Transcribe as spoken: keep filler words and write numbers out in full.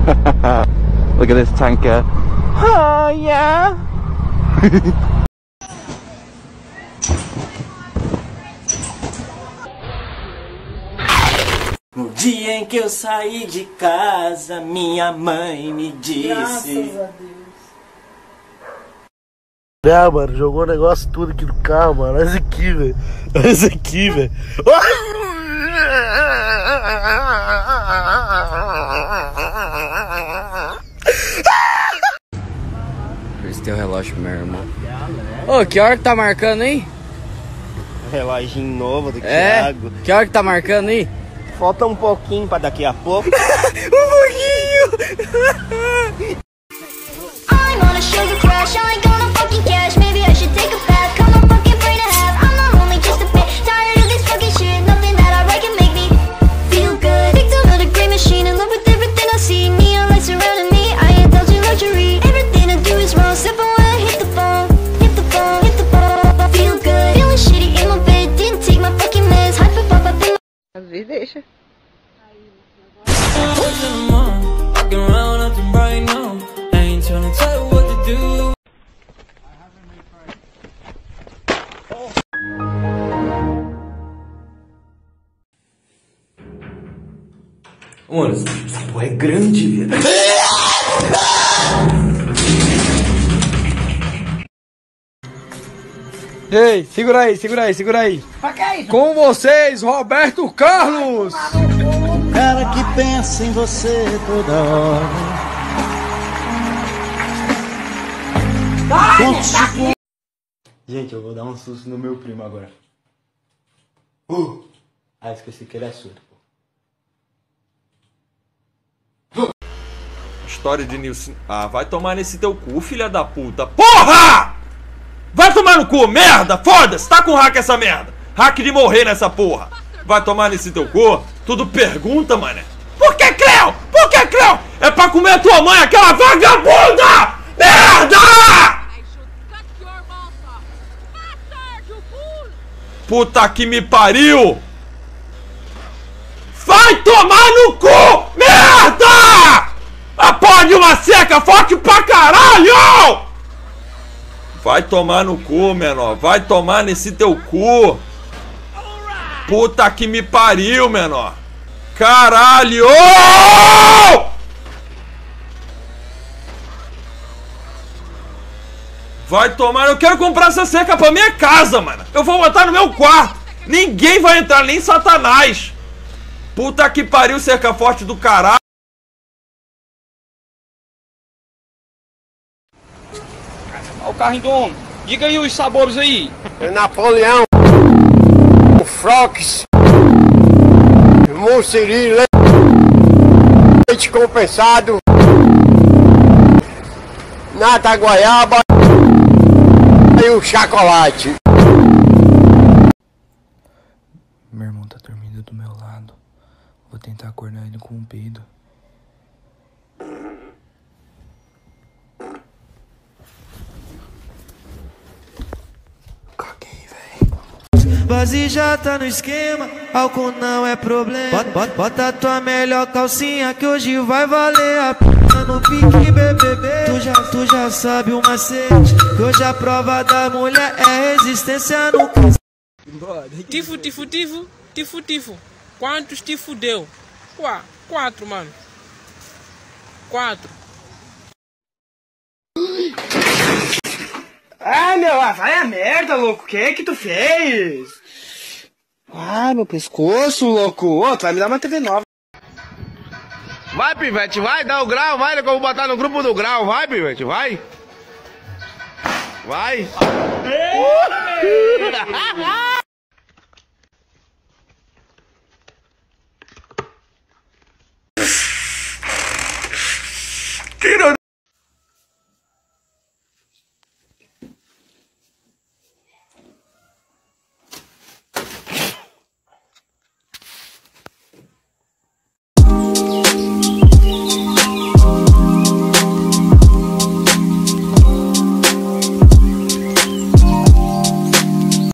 Look at this tanker. Oh yeah. No dia em que eu saí de casa, minha mãe me disse. Graças a Deus. Ah, mano, jogou o negócio tudo aqui no carro, mano. Olha isso aqui, velho. Olha isso aqui, velho. Esse teu relógio, meu irmão. Ô, que hora que tá marcando aí? Reloginho novo do É? Thiago. Que hora que tá marcando aí? Falta um pouquinho pra daqui a pouco. Um pouquinho! I'm on a sugar crash, I ain't gonna fucking cash. Maybe I should take a bath, come on fucking three and a half. I'm not only just a bit tired of this fucking shit. Nothing that I write can make me feel good. Victim of the great machine, in love with everything I see. Neon lights surrounding me, I indulge in luxury. Everything I do is wrong, step away, hit the phone. Hit the phone, hit the phone. Feel good, feeling shitty in my bed. Didn't take my fucking meds, hype it up, I've been. Às vezes deixa. Mano, essa porra é grande, velho. Ei, segura aí, segura aí, segura aí. Com vocês, Roberto Carlos. Cara que pensa em você toda hora. Gente, eu vou dar um susto no meu primo agora. Uh! Ah, esqueci que ele é surdo. História de Nilson. Ah, vai tomar nesse teu cu, filha da puta. Porra! Vai tomar no cu, merda! Foda-se! Tá com hack essa merda! Hack de morrer nessa porra! Vai tomar nesse teu cu? Tudo pergunta, mané. Por que, Cleo? Por que, Cleo? É pra comer a tua mãe, aquela vagabunda! Merda! Puta que me pariu! Vai tomar no cu! Merda! A porra de uma seca forte pra caralho! Vai tomar no cu, menor. Vai tomar nesse teu cu. Puta que me pariu, menor. Caralho! Vai tomar... Eu quero comprar essa seca pra minha casa, mano. Eu vou botar no meu quarto. Ninguém vai entrar, nem Satanás. Puta que pariu, cerca forte do caralho. Olha o carrinho do homem. Diga aí os sabores aí. Napoleão, Frox, Mosseri, leite compensado, nata goiaba e o chocolate. Meu irmão tá dormindo do meu lado. Vou tentar acordar ele com um peido. Base já tá no esquema, álcool não é problema. Bota, bota, bota tua melhor calcinha que hoje vai valer a pena no pique B B B. Tu já, tu já sabe o macete, que hoje a prova da mulher é resistência no caso. Tifo, tifo, tifo, tifo, tifo. Quantos tifo deu? Qua, quatro, mano. Quatro. Ah, meu, vai a merda, louco. O que é que tu fez? Ah, meu pescoço, louco. Ô, tu vai me dar uma T V nova. Vai, pivete, vai, dá o grau, vai, que eu vou botar no grupo do grau, vai, pivete, vai. Vai. Tira